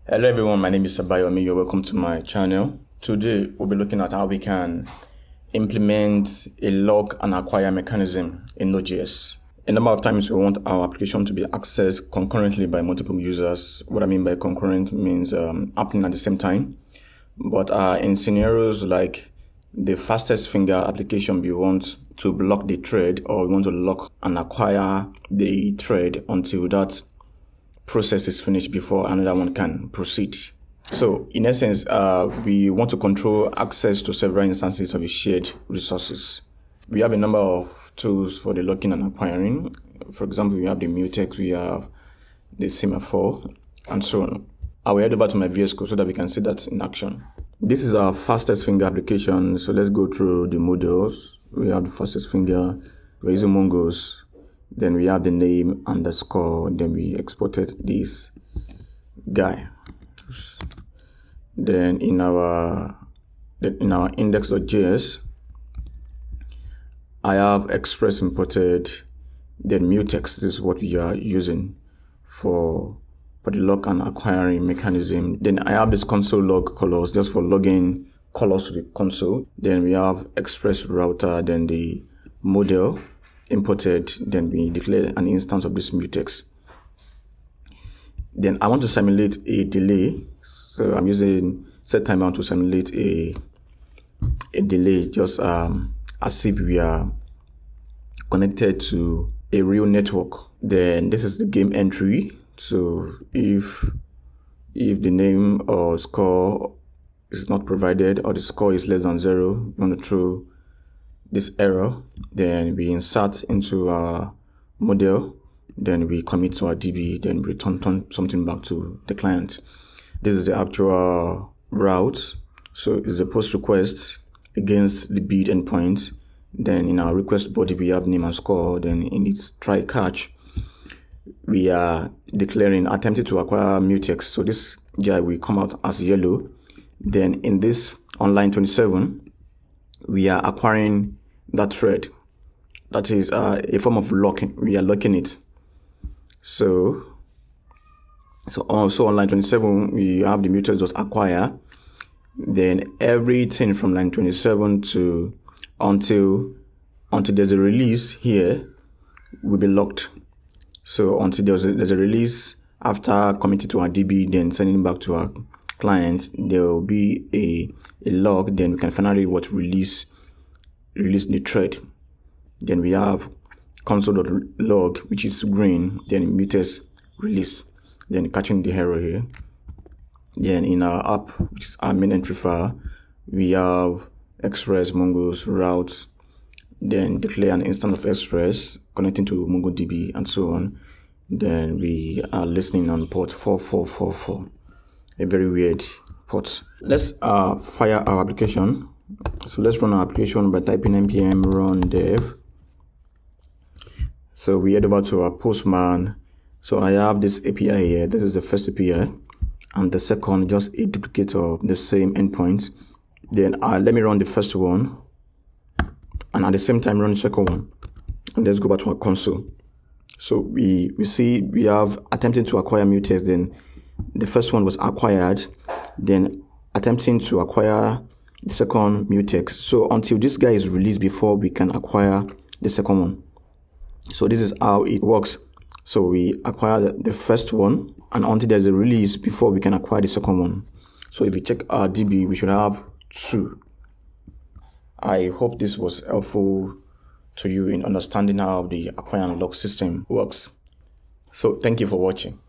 Hello everyone, my name is Abayomi. You're welcome to my channel. Today we'll be looking at how we can implement a lock and acquire mechanism in Node.js. A number of times we want our application to be accessed concurrently by multiple users. What I mean by concurrent means happening at the same time. But in scenarios like the fastest finger application, we want to block the thread, or we want to lock and acquire the thread until that process is finished before another one can proceed. So in essence, we want to control access to several instances of a shared resources. We have a number of tools for the locking and acquiring. For example, we have the mutex, we have the semaphore, and so on. I will head over to my VS Code so that we can see that in action. This is our fastest finger application. So let's go through the models. We have the fastest finger, we're using Mongoose. Then we have the name underscore. Then we exported this guy. Then in our index.js, I have express imported. Then mutex, this is what we are using for the lock and acquiring mechanism. Then I have this console log colors just for logging colors to the console. Then we have express router. Then the model imported, then we declare an instance of this mutex. Then I want to simulate a delay, so I'm using set timeout to simulate a delay, just as if we are connected to a real network. Then this is the game entry. So if the name or score is not provided, or the score is less than 0, you want to throw this error. Then we insert into our model, then we commit to our DB, then return something back to the client. This is the actual route. So it's a post request against the bid endpoint. Then in our request body, we have name and score. Then in its try catch, we are declaring attempted to acquire mutex. So this guy will come out as yellow. Then in this on line 27, we are acquiring that thread. That is a form of locking. We are locking it. So also on line 27, we have the mutex just acquire. Then everything from line 27 to until there's a release here will be locked. So until there's a release after committing to our DB, then sending back to our client, there will be a lock. Then we can finally release the thread. Then we have console.log, which is green, then mutex release, then catching the error here. Then in our app, which is our main entry file, we have express mongoose routes, then declare an instance of express connecting to MongoDB and so on. Then we are listening on port 4444, a very weird port. Let's fire our application. So let's run our application by typing npm run dev. So we head over to our Postman. So I have this API here. This is the first API, and the second just a duplicate of the same endpoint. Then let me run the first one, and at the same time run the second one. And let's go back to our console. So we see we have attempting to acquire mutex. Then the first one was acquired. Then attempting to acquire the second mutex. So until this guy is released before we can acquire the second one. So this is how it works. So we acquire the first one, and until there's a release before we can acquire the second one. So if we check our DB, we should have 2. I hope this was helpful to you in understanding how the acquire and lock system works. So thank you for watching.